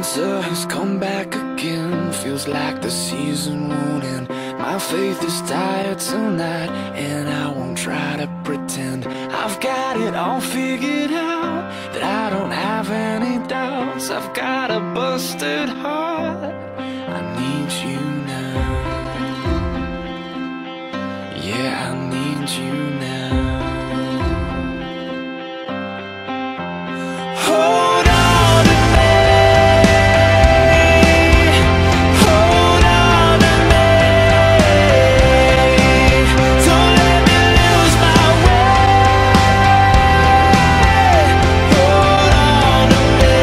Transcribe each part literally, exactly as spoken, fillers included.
Winter has come back again, feels like the season won't end. My faith is tired tonight, and I won't try to pretend I've got it all figured out, that I don't have any doubts. I've got a busted heart, I need you now. Yeah, I need you now. Hold on to me, hold on to me. Don't let me lose my way. Hold on to me.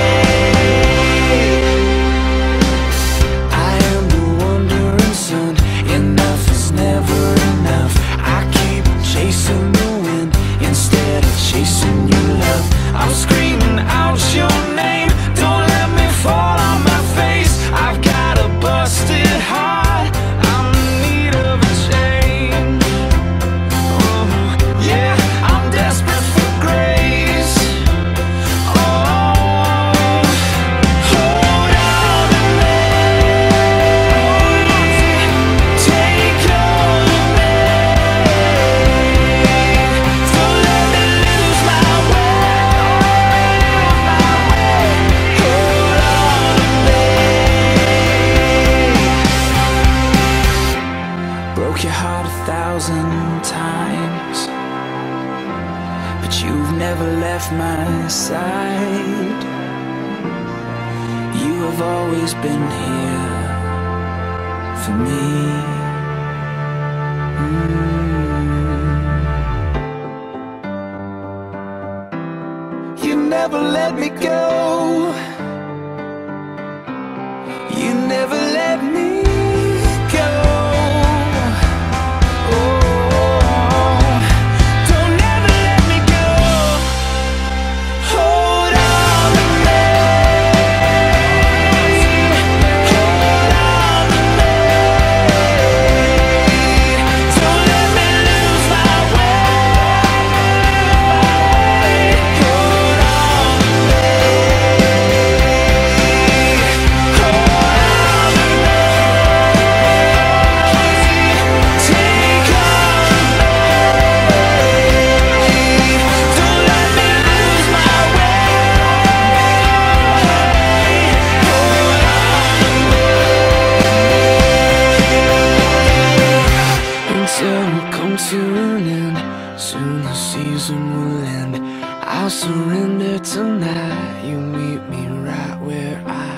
I am the wandering son. Enough is never enough. I keep chasing the wind instead of chasing your love. I'm screaming out your name, don't let me fall on my face. I've got a busted heart, I'm in need of a change. Oh, yeah, I'm desperate for grace. Oh, hold on to me, take hold of me. Don't let me lose my way. Broke your heart a thousand times, but you've never left my side. You have always been here for me. Mm. You never let me go. You never let me go. Come to an end, soon the season will end. I'll surrender tonight, you meet me right where I